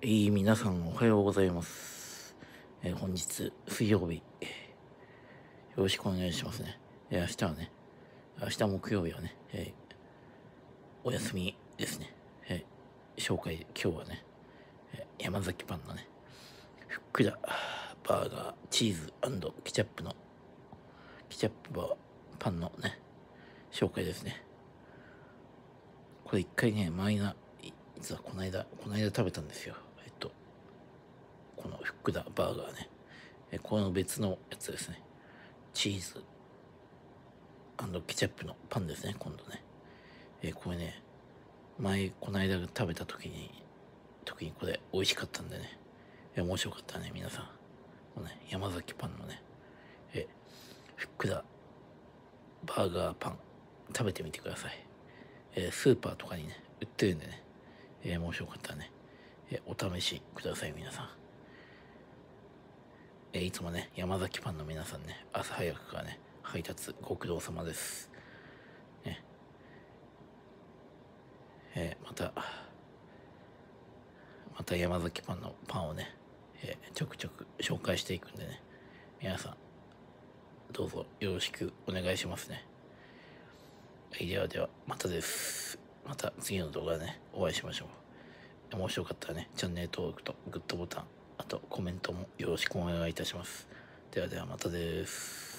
皆さんおはようございます。本日水曜日、よろしくお願いしますね。明日はね、明日木曜日はね、お休みですね。紹介、今日はね、山崎パンのね、ふっくらバーガー、チーズケチャップの、ケチャップバーパンのね、紹介ですね。これ一回ね、実はこの間食べたんですよ。このふっくらバーガーね。この別のやつですね。チーズケチャップのパンですね、今度ね。これね、この間食べた時にこれ美味しかったんでね。面白かったね、皆さん。このね、山崎パンのね、ふっくらバーガーパン、食べてみてください。スーパーとかにね、売ってるんでね、面白かったらね、お試しください、皆さん。いつもね、山崎パンの皆さんね、朝早くからね、配達ご苦労様です。ね、また山崎パンのパンをね、ちょくちょく紹介していくんでね、皆さん、どうぞよろしくお願いしますね。では、またです。また次の動画でね、お会いしましょう。面白かったらね、チャンネル登録とグッドボタン、あとコメントもよろしくお願いいたします。ではまたです。